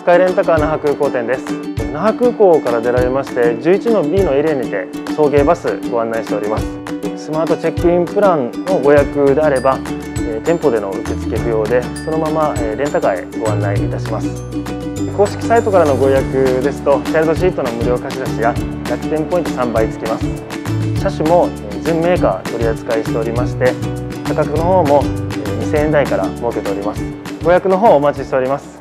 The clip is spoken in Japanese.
カイレンタカー那覇空港店です。那覇空港から出られまして、11の B のエリアにて送迎バスご案内しております。スマートチェックインプランのご予約であれば、店舗での受付不要で、そのままレンタカーへご案内いたします。公式サイトからのご予約ですと、チャイルドシートの無料貸し出しや楽天ポイント3倍つきます。車種も全メーカー取り扱いしておりまして、価格の方も2000円台から設けております。ご予約の方お待ちしております。